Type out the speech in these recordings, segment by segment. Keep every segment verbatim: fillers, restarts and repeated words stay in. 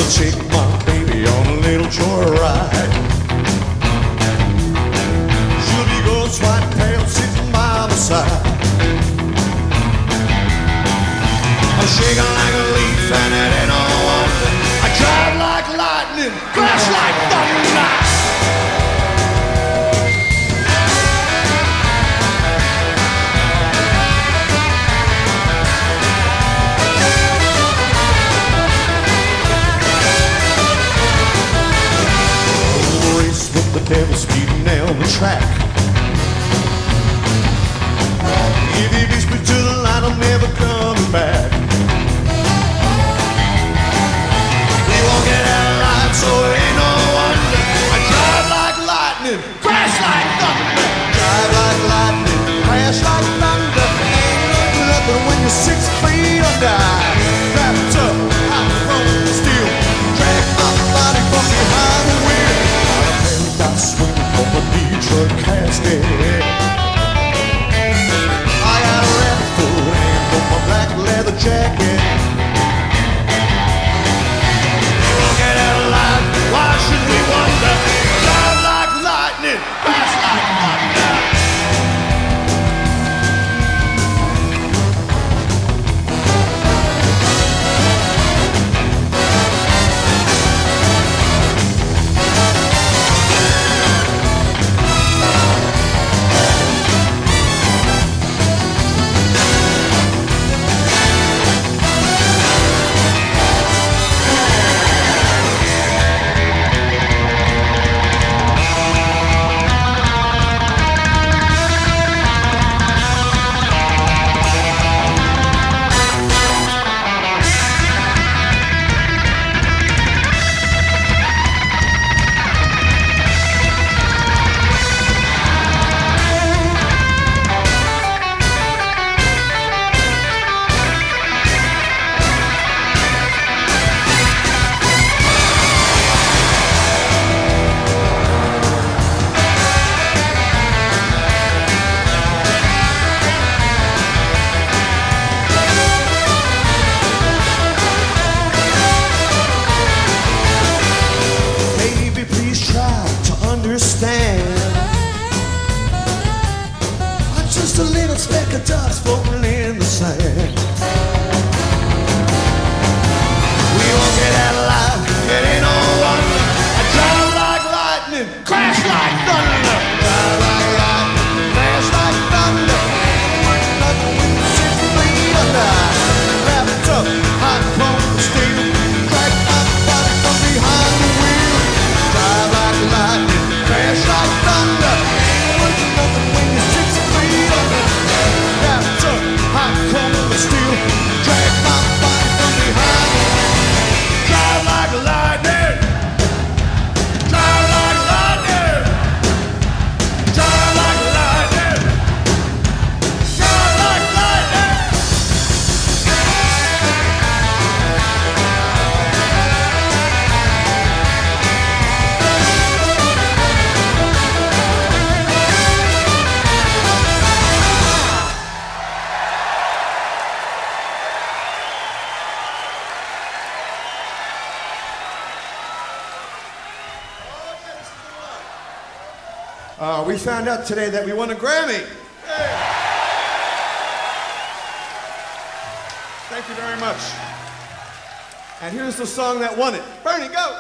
take my baby on a little joyride. She'll be gold, white, pale, sitting by my side. I'm shaking like a leaf and it ain't no wonder. I drive like lightning, crash like thunder. The devil speeding down the track. If he beats me to the line, I'm never coming back. We won't get out alive, so it ain't no wonder. I drive like lightning, crash like thunder. Drive like lightning, crash like thunder. Ain't nothing when you're six feet under. Wrapped up, I'm from steel. Drag my body from behind the wheel. Swinging from a Detroit casket. I got a rabbit foot and on my black leather jacket. We won't get out alive, why should we wonder? Drive like lightning, crash like thunder. Just a little speck of dust floating in the sand. We won't get out alive, it ain't no wonder. I drive like lightning, crash like thunder. Drive like lightning, crash like thunder. Ain't nothing when you're six feet under. Wrapped up, hot chrome steel. Drag my body from behind the wheel. Drive like lightning, crash like thunder. Ain't nothing when you're six feet under. Wrapped up, hot chrome steel. Drag my body from behind the wheel. Drive like lightning. Drive like lightning. Drive like lightning. Drive like lightning. Uh, we found out today that we won a Grammy. Yay. Thank you very much. And here's the song that won it. Bernie, go!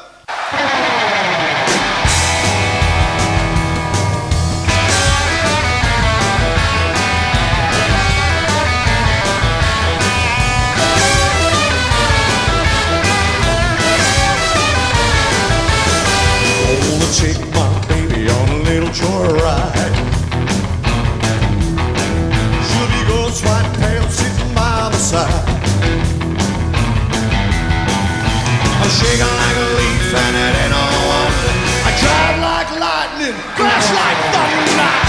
I wanna take my baby on a little joyride. She'll be gold, white, pale, sitting by my side. I'm shaking like a leaf and it ain't no wonder. I drive like lightning, crash like thunder.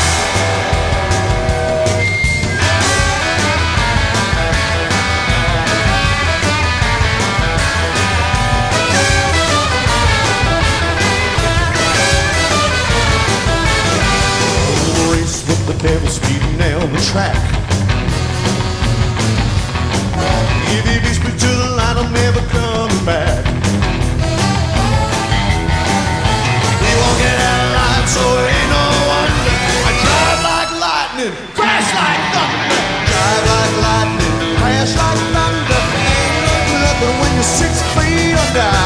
The devil speeding down the track. If he beats me to the line, I'm never coming back. six feet under.